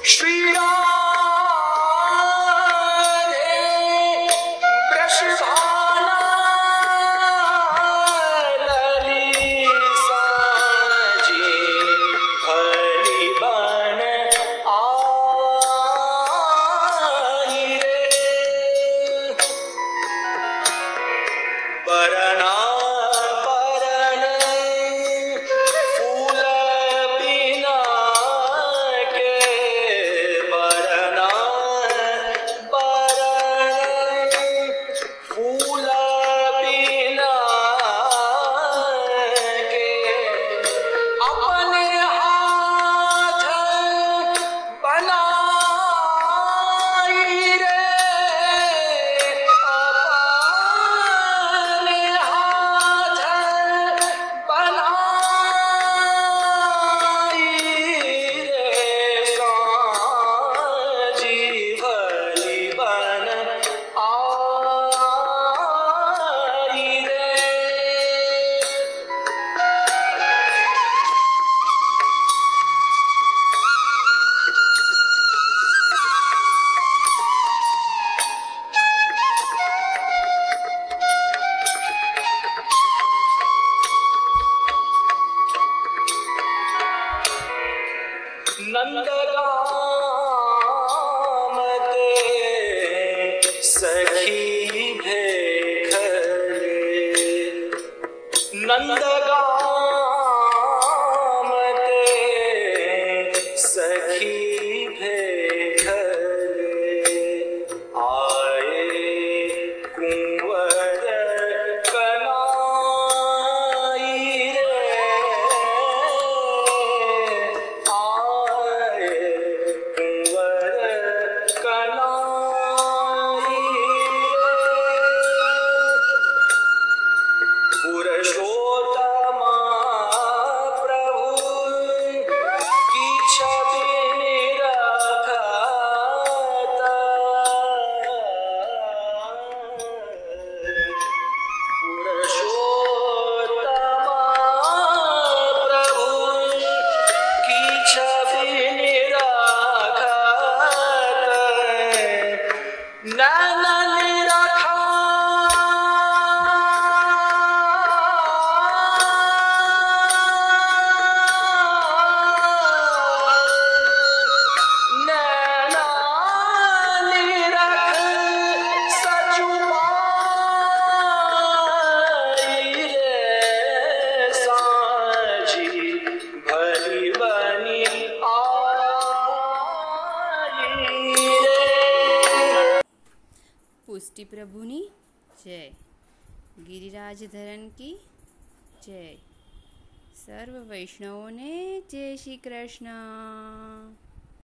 श्री राधे वृषभाना ललिता जी भली बन आई रे बरना बरन फूल बिना के बरना बरन फूल बिना के अपने हाथ बनाई रे अपने हाथ बनाई रे साजी भली बन आई रे नंदगाम ते सखी भेखले नंदगाम ते सखी भेखले आए कुंवर कनाई रे आए कुंवर कनाई पुरुषोत्तम प्रभु की छवि निरखत पुरुषोत्तम प्रभु की छवि निरखत नैन निरखा नैना निरख सचुबाई रे साजी भली बनी आई रे। पुष्टि प्रभुनी जय, गिरिराज धरन की जय, सर्व वैष्णवों ने जय श्री कृष्ण।